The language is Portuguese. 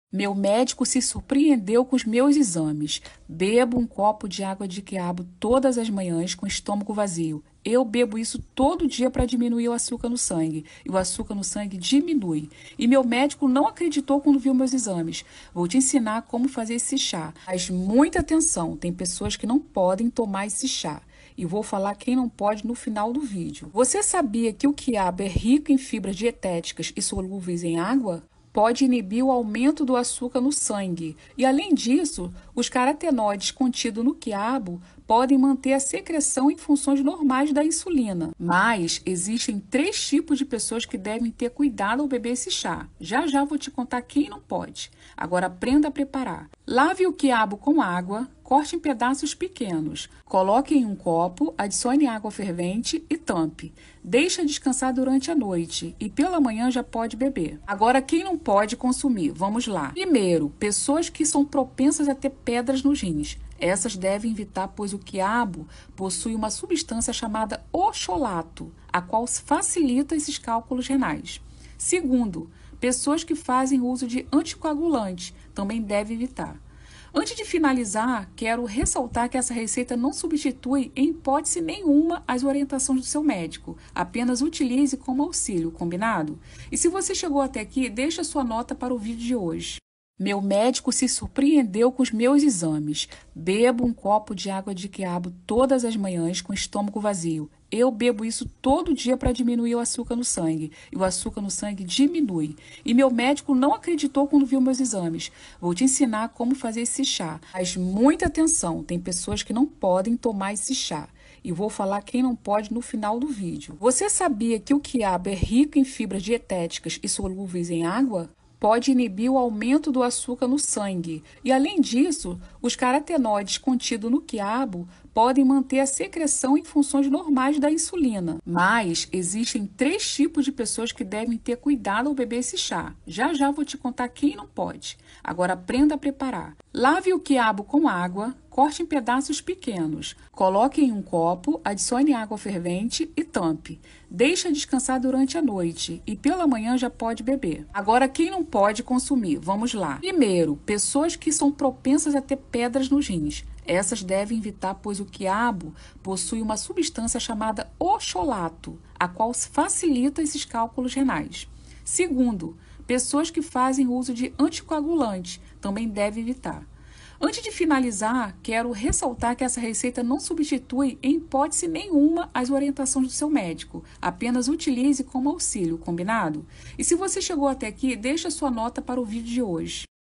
Meu médico se surpreendeu com os meus exames. Bebo um copo de água de quiabo todas as manhãs com o estômago vazio. Eu bebo isso todo dia para diminuir o açúcar no sangue. E o açúcar no sangue diminui. E meu médico não acreditou quando viu meus exames. Vou te ensinar como fazer esse chá. Mas muita atenção, tem pessoas que não podem tomar esse chá. E vou falar quem não pode no final do vídeo. Você sabia que o quiabo é rico em fibras dietéticas e solúveis em água? Pode inibir o aumento do açúcar no sangue. E, além disso, os carotenoides contidos no quiabo podem manter a secreção em funções normais da insulina. Mas existem 3 tipos de pessoas que devem ter cuidado ao beber esse chá. Já já vou te contar quem não pode. Agora aprenda a preparar. Lave o quiabo com água, corte em pedaços pequenos. Coloque em um copo, adicione água fervente e tampe. Deixa descansar durante a noite e pela manhã já pode beber. Agora, quem não pode consumir? Vamos lá. Primeiro, pessoas que são propensas a ter pedras nos rins. Essas devem evitar, pois o quiabo possui uma substância chamada oxalato, a qual facilita esses cálculos renais. Segundo, pessoas que fazem uso de anticoagulantes também devem evitar. Antes de finalizar, quero ressaltar que essa receita não substitui em hipótese nenhuma as orientações do seu médico. Apenas utilize como auxílio, combinado? E se você chegou até aqui, deixa sua nota para o vídeo de hoje. Meu médico se surpreendeu com os meus exames. Bebo um copo de água de quiabo todas as manhãs com o estômago vazio. Eu bebo isso todo dia para diminuir o açúcar no sangue. E o açúcar no sangue diminui. E meu médico não acreditou quando viu meus exames. Vou te ensinar como fazer esse chá. Mas muita atenção, tem pessoas que não podem tomar esse chá. E vou falar quem não pode no final do vídeo. Você sabia que o quiabo é rico em fibras dietéticas e solúveis em água? Pode inibir o aumento do açúcar no sangue. E, além disso, os carotenoides contidos no quiabo podem manter a secreção em funções normais da insulina. Mas existem 3 tipos de pessoas que devem ter cuidado ao beber esse chá. Já já vou te contar quem não pode. Agora aprenda a preparar. Lave o quiabo com água, corte em pedaços pequenos. Coloque em um copo, adicione água fervente e tampe. Deixa descansar durante a noite e pela manhã já pode beber. Agora, quem não pode consumir? Vamos lá. Primeiro, pessoas que são propensas a ter pedras nos rins. Essas devem evitar, pois o quiabo possui uma substância chamada oxalato, a qual facilita esses cálculos renais. Segundo, pessoas que fazem uso de anticoagulantes também devem evitar. Antes de finalizar, quero ressaltar que essa receita não substitui em hipótese nenhuma as orientações do seu médico. Apenas utilize como auxílio, combinado? E se você chegou até aqui, deixa sua nota para o vídeo de hoje.